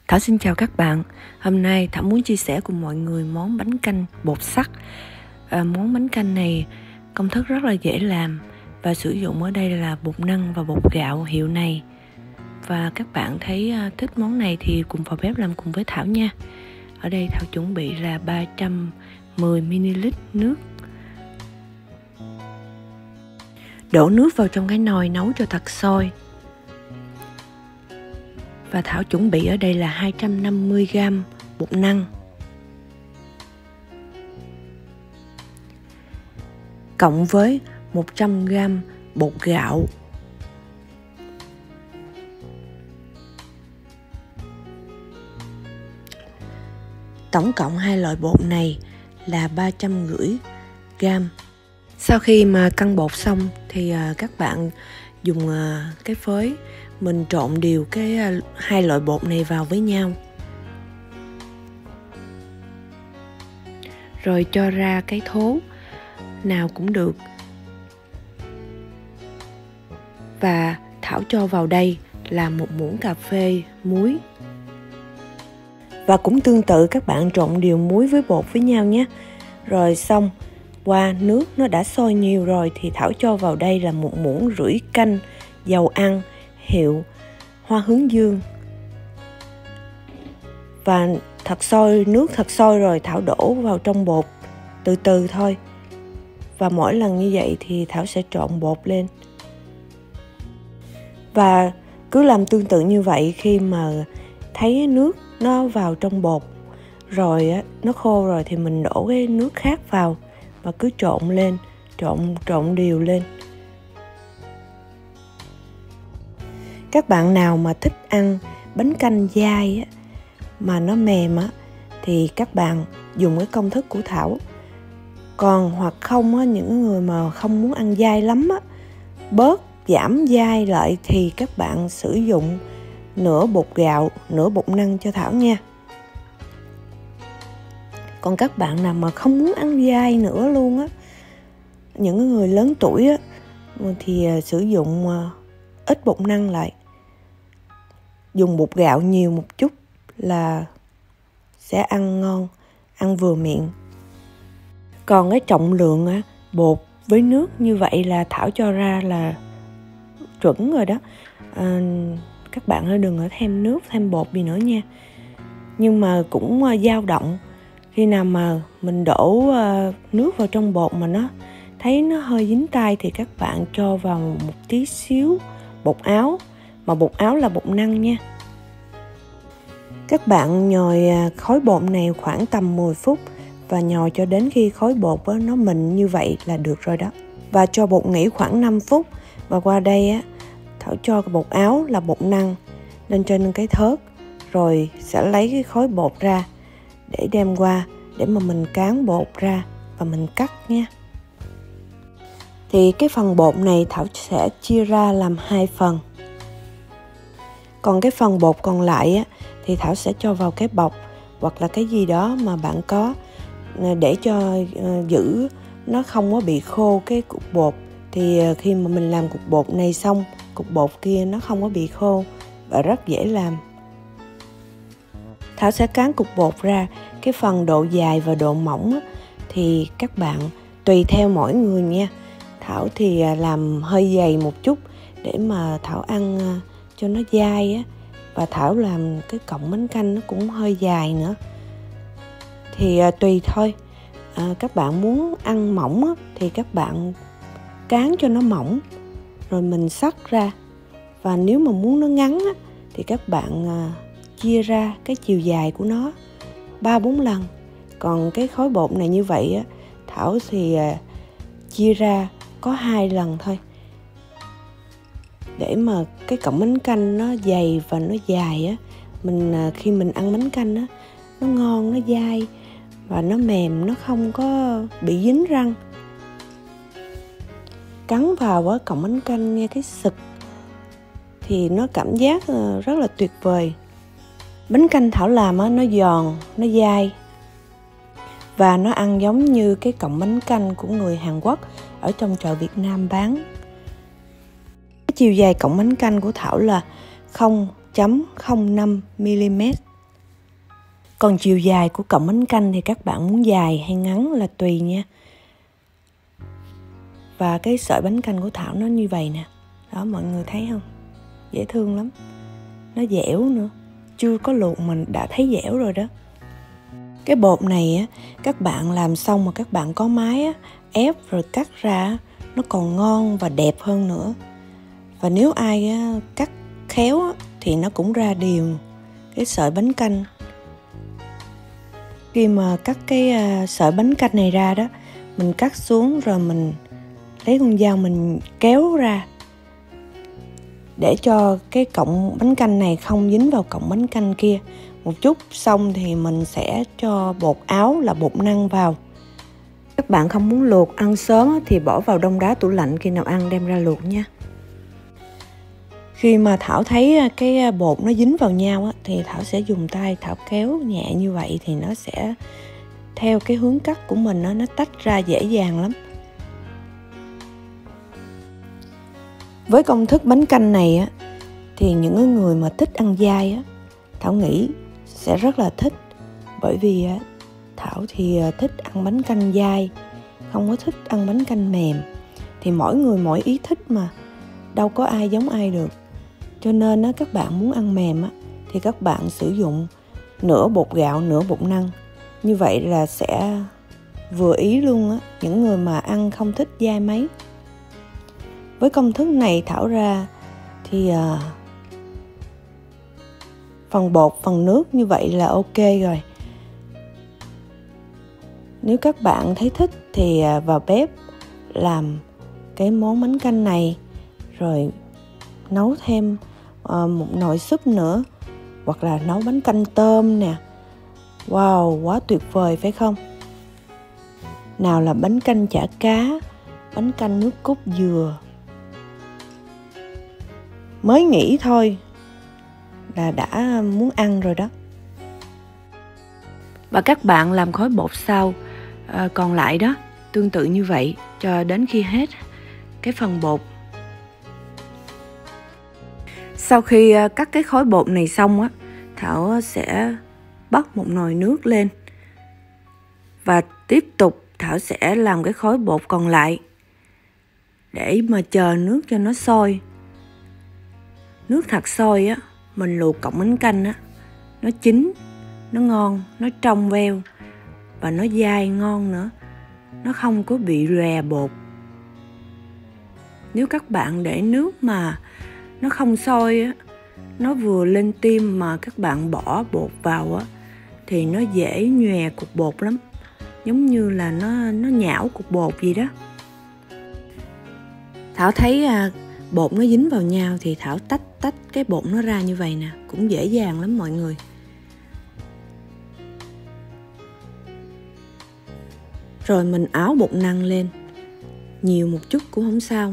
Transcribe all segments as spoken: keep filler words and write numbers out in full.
Thảo xin chào các bạn. Hôm nay Thảo muốn chia sẻ cùng mọi người món bánh canh bột sắt. à, Món bánh canh này công thức rất là dễ làm và sử dụng ở đây là bột năng và bột gạo hiệu này. Và các bạn thấy thích món này thì cùng vào bếp làm cùng với Thảo nha. Ở đây Thảo chuẩn bị là ba trăm mười mi li lít nước. Đổ nước vào trong cái nồi nấu cho thật sôi. Và Thảo chuẩn bị ở đây là hai trăm năm mươi gam bột năng, cộng với một trăm gam bột gạo, tổng cộng hai loại bột này là ba trăm năm mươi gam. Sau khi mà cân bột xong thì các bạn dùng cái phới mình trộn đều cái hai loại bột này vào với nhau, rồi cho ra cái thố nào cũng được. Và Thảo cho vào đây là một muỗng cà phê muối. Và cũng tương tự các bạn trộn đều muối với bột với nhau nhé. Rồi xong qua nước nó đã sôi nhiều rồi thì Thảo cho vào đây là một muỗng rưỡi canh dầu ăn hiệu Hoa Hướng Dương. Và thật sôi, nước thật sôi rồi Thảo đổ vào trong bột từ từ thôi. Và mỗi lần như vậy thì Thảo sẽ trộn bột lên. Và cứ làm tương tự như vậy, khi mà thấy nước nó vào trong bột rồi á, nó khô rồi thì mình đổ cái nước khác vào và cứ trộn lên, trộn trộn đều lên. Các bạn nào mà thích ăn bánh canh dai á, mà nó mềm á, thì các bạn dùng cái công thức của Thảo. Còn hoặc không á, những người mà không muốn ăn dai lắm á, bớt giảm dai lại thì các bạn sử dụng nửa bột gạo, nửa bột năng cho Thảo nha. Còn các bạn nào mà không muốn ăn dai nữa luôn á, những người lớn tuổi á, thì sử dụng ít bột năng lại, dùng bột gạo nhiều một chút là sẽ ăn ngon, ăn vừa miệng. Còn cái trọng lượng á, bột với nước như vậy là Thảo cho ra là chuẩn rồi đó. à, Các bạn ơi, đừng có thêm nước, thêm bột gì nữa nha. Nhưng mà cũng uh, dao động. Khi nào mà mình đổ uh, nước vào trong bột mà nó thấy nó hơi dính tay thì các bạn cho vào một tí xíu bột áo. Mà bột áo là bột năng nha. Các bạn nhồi khối bột này khoảng tầm mười phút và nhồi cho đến khi khối bột đó, nó mịn như vậy là được rồi đó. Và cho bột nghỉ khoảng năm phút. Và qua đây á, Thảo cho bột áo là bột năng lên trên cái thớt, rồi sẽ lấy cái khối bột ra để đem qua để mà mình cán bột ra và mình cắt nha. Thì cái phần bột này Thảo sẽ chia ra làm hai phần. Còn cái phần bột còn lại á, thì Thảo sẽ cho vào cái bọc hoặc là cái gì đó mà bạn có để cho uh, giữ nó không có bị khô cái cục bột. Thì uh, khi mà mình làm cục bột này xong, cục bột kia nó không có bị khô và rất dễ làm. Thảo sẽ cán cục bột ra. Cái phần độ dài và độ mỏng á, thì các bạn tùy theo mỗi người nha. Thảo thì uh, làm hơi dày một chút để mà Thảo ăn uh, cho nó dai á. Và Thảo làm cái cọng bánh canh nó cũng hơi dài nữa. Thì à, tùy thôi. à, Các bạn muốn ăn mỏng á, thì các bạn cán cho nó mỏng rồi mình xắt ra. Và nếu mà muốn nó ngắn á, thì các bạn à, chia ra cái chiều dài của nó ba bốn lần. Còn cái khối bột này như vậy á, Thảo thì à, chia ra có hai lần thôi, để mà cái cọng bánh canh nó dày và nó dài á. Mình khi mình ăn bánh canh á, nó ngon, nó dai và nó mềm, nó không có bị dính răng. Cắn vào á, cọng bánh canh nghe cái sực thì nó cảm giác rất là tuyệt vời. Bánh canh Thảo làm á, nó giòn, nó dai và nó ăn giống như cái cọng bánh canh của người Hàn Quốc ở trong chợ Việt Nam bán. Chiều dài cọng bánh canh của Thảo là không phẩy không năm mi li mét. Còn chiều dài của cọng bánh canh thì các bạn muốn dài hay ngắn là tùy nha. Và cái sợi bánh canh của Thảo nó như vậy nè. Đó, mọi người thấy không? Dễ thương lắm. Nó dẻo nữa. Chưa có luộc mình đã thấy dẻo rồi đó. Cái bột này á, các bạn làm xong mà các bạn có máy á, ép rồi cắt ra, nó còn ngon và đẹp hơn nữa. Và nếu ai á, cắt khéo á, thì nó cũng ra đều cái sợi bánh canh. Khi mà cắt cái uh, sợi bánh canh này ra đó, mình cắt xuống rồi mình lấy con dao mình kéo ra để cho cái cọng bánh canh này không dính vào cọng bánh canh kia. Một chút xong thì mình sẽ cho bột áo là bột năng vào. Các bạn không muốn luộc ăn sớm thì bỏ vào đông đá tủ lạnh, khi nào ăn đem ra luộc nha. Khi mà Thảo thấy cái bột nó dính vào nhau á, thì Thảo sẽ dùng tay Thảo kéo nhẹ như vậy thì nó sẽ theo cái hướng cắt của mình đó, nó tách ra dễ dàng lắm. Với công thức bánh canh này á, thì những người mà thích ăn dai á, Thảo nghĩ sẽ rất là thích. Bởi vì á, Thảo thì thích ăn bánh canh dai, không có thích ăn bánh canh mềm. Thì mỗi người mỗi ý thích mà, đâu có ai giống ai được. Cho nên á, các bạn muốn ăn mềm á, thì các bạn sử dụng nửa bột gạo, nửa bột năng. Như vậy là sẽ vừa ý luôn á, những người mà ăn không thích dai mấy. Với công thức này Thảo ra thì à, phần bột, phần nước như vậy là ok rồi. Nếu các bạn thấy thích thì à, vào bếp làm cái món bánh canh này, rồi nấu thêm uh, một nồi súp nữa, hoặc là nấu bánh canh tôm nè. Wow, quá tuyệt vời phải không? Nào là bánh canh chả cá, bánh canh nước cốt dừa. Mới nghĩ thôi là đã muốn ăn rồi đó. Và các bạn làm khối bột sau à, còn lại đó, tương tự như vậy cho đến khi hết cái phần bột. Sau khi cắt cái khối bột này xong á, Thảo sẽ bắt một nồi nước lên và tiếp tục Thảo sẽ làm cái khối bột còn lại để mà chờ nước cho nó sôi. Nước thật sôi á, mình luộc cọng bánh canh á, nó chín, nó ngon, nó trong veo và nó dai ngon nữa. Nó không có bị rè bột. Nếu các bạn để nước mà nó không sôi á, nó vừa lên tim mà các bạn bỏ bột vào á, thì nó dễ nhòe cục bột lắm. Giống như là nó, nó nhão cục bột gì đó. Thảo thấy à, bột nó dính vào nhau thì Thảo tách tách cái bột nó ra như vậy nè, cũng dễ dàng lắm mọi người. Rồi mình áo bột năng lên, nhiều một chút cũng không sao.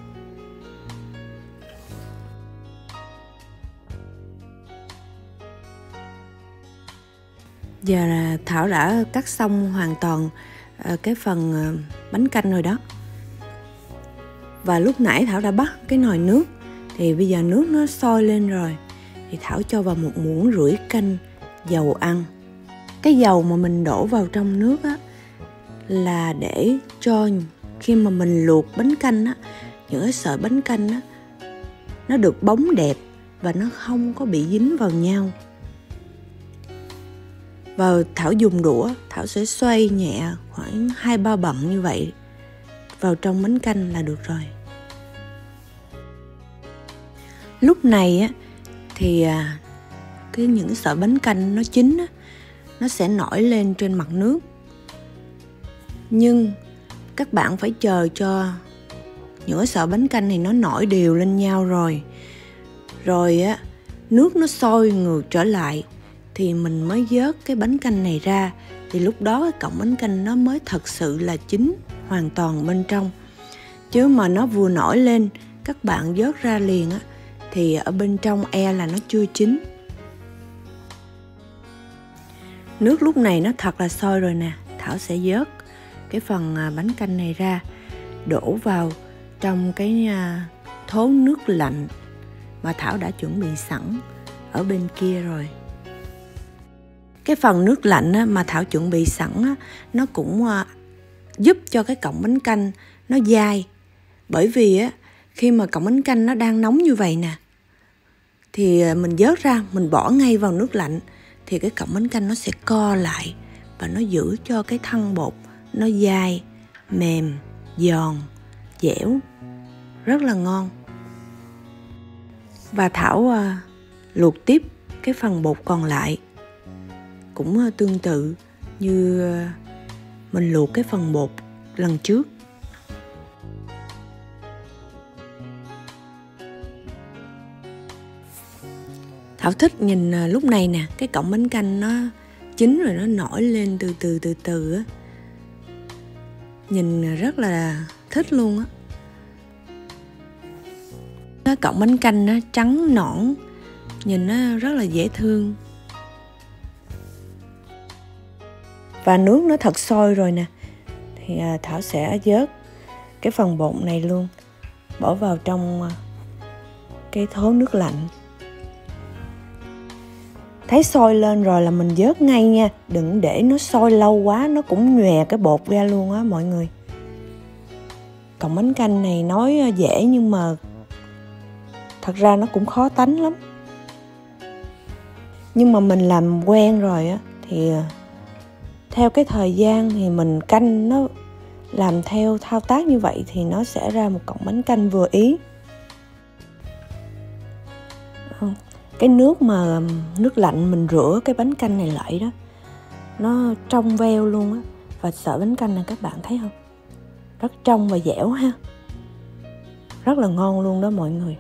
Giờ là Thảo đã cắt xong hoàn toàn cái phần bánh canh rồi đó. Và lúc nãy Thảo đã bắt cái nồi nước, thì bây giờ nước nó sôi lên rồi, thì Thảo cho vào một muỗng rưỡi canh dầu ăn. Cái dầu mà mình đổ vào trong nước á, là để cho khi mà mình luộc bánh canh á, những cái sợi bánh canh á, nó được bóng đẹp và nó không có bị dính vào nhau. Và Thảo dùng đũa, Thảo sẽ xoay nhẹ khoảng hai ba bận như vậy vào trong bánh canh là được rồi. Lúc này á, thì à, cái những sợi bánh canh nó chín á, nó sẽ nổi lên trên mặt nước. Nhưng các bạn phải chờ cho những cái sợi bánh canh này nó nổi đều lên nhau rồi. Rồi á, nước nó sôi ngược trở lại thì mình mới vớt cái bánh canh này ra. Thì lúc đó cái cọng bánh canh nó mới thật sự là chín hoàn toàn bên trong. Chứ mà nó vừa nổi lên, các bạn vớt ra liền á, thì ở bên trong e là nó chưa chín. Nước lúc này nó thật là sôi rồi nè. Thảo sẽ vớt cái phần bánh canh này ra, đổ vào trong cái thố nước lạnh mà Thảo đã chuẩn bị sẵn ở bên kia rồi. cái phần nước lạnh á, mà Thảo chuẩn bị sẵn á, nó cũng à, giúp cho cái cọng bánh canh nó dai. Bởi vì á, khi mà cọng bánh canh nó đang nóng như vậy nè, thì mình vớt ra, mình bỏ ngay vào nước lạnh, thì cái cọng bánh canh nó sẽ co lại và nó giữ cho cái thân bột nó dai, mềm, giòn, dẻo, rất là ngon. Và Thảo à, luộc tiếp cái phần bột còn lại, cũng à, tương tự như à, mình luộc cái phần bột lần trước. Thảo thích nhìn à, lúc này nè, cái cọng bánh canh nó chín rồi, nó nổi lên từ từ từ từ á, nhìn rất là thích luôn á. Cái cọng bánh canh nó trắng nõn, nhìn nó rất là dễ thương. Và nước nó thật sôi rồi nè, thì Thảo sẽ vớt cái phần bột này luôn, bỏ vào trong cái thố nước lạnh. Thấy sôi lên rồi là mình vớt ngay nha, đừng để nó sôi lâu quá, nó cũng nhòe cái bột ra luôn á mọi người. Cọng bánh canh này nói dễ nhưng mà thật ra nó cũng khó tánh lắm. Nhưng mà mình làm quen rồi á, thì theo cái thời gian thì mình canh nó, làm theo thao tác như vậy thì nó sẽ ra một cọng bánh canh vừa ý. Cái nước mà nước lạnh mình rửa cái bánh canh này lại đó, nó trong veo luôn á. Và sợi bánh canh này các bạn thấy không? Rất trong và dẻo ha. Rất là ngon luôn đó mọi người.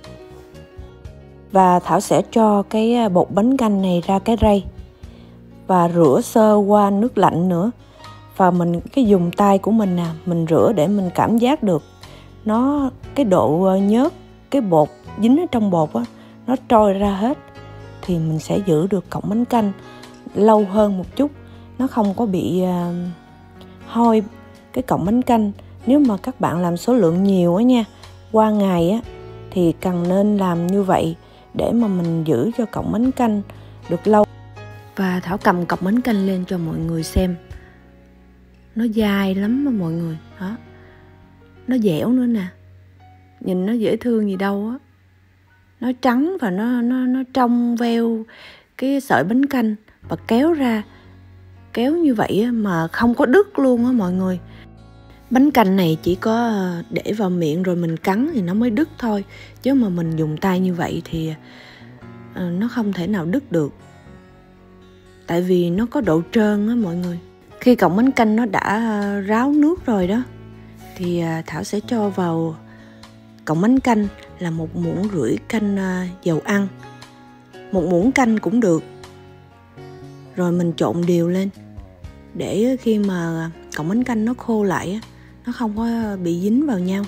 Và Thảo sẽ cho cái bột bánh canh này ra cái rây và rửa sơ qua nước lạnh nữa. Và mình cái dùng tay của mình nè, mình rửa để mình cảm giác được nó, cái độ nhớt, cái bột dính ở trong bột á, nó trôi ra hết, thì mình sẽ giữ được cọng bánh canh lâu hơn một chút, nó không có bị uh, hôi cái cọng bánh canh. Nếu mà các bạn làm số lượng nhiều á nha, qua ngày á, thì cần nên làm như vậy để mà mình giữ cho cọng bánh canh được lâu. Và Thảo cầm cọng bánh canh lên cho mọi người xem, nó dai lắm mà mọi người đó, nó dẻo nữa nè, nhìn nó dễ thương gì đâu á. Nó trắng và nó nó nó trong veo cái sợi bánh canh, và kéo ra, kéo như vậy mà không có đứt luôn á mọi người. Bánh canh này chỉ có để vào miệng rồi mình cắn thì nó mới đứt thôi, chứ mà mình dùng tay như vậy thì nó không thể nào đứt được, tại vì nó có độ trơn á mọi người. Khi cọng bánh canh nó đã ráo nước rồi đó, thì Thảo sẽ cho vào cọng bánh canh là một muỗng rưỡi canh dầu ăn, một muỗng canh cũng được. Rồi mình trộn đều lên, để khi mà cọng bánh canh nó khô lại, nó không có bị dính vào nhau.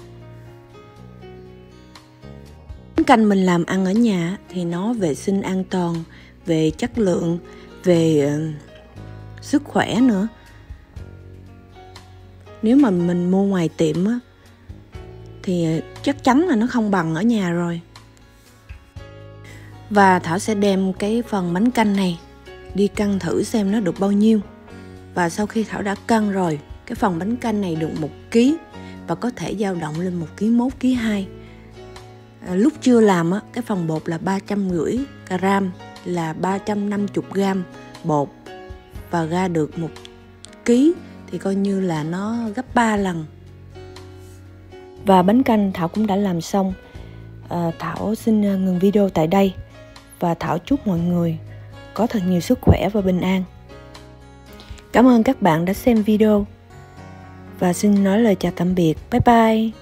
Bánh canh mình làm ăn ở nhà thì nó vệ sinh an toàn, về chất lượng, về sức khỏe nữa. Nếu mà mình mua ngoài tiệm á, thì chắc chắn là nó không bằng ở nhà rồi. Và Thảo sẽ đem cái phần bánh canh này đi cân thử xem nó được bao nhiêu. Và sau khi Thảo đã cân rồi, cái phần bánh canh này được một ký và có thể dao động lên một ký một, ký hai. À, lúc chưa làm á, cái phần bột là ba trăm năm mươi gram, là ba trăm năm mươi gram bột, và ra được một ký thì coi như là nó gấp ba lần. Và bánh canh Thảo cũng đã làm xong. à, Thảo xin ngừng video tại đây, và Thảo chúc mọi người có thật nhiều sức khỏe và bình an. Cảm ơn các bạn đã xem video, và xin nói lời chào tạm biệt. Bye bye.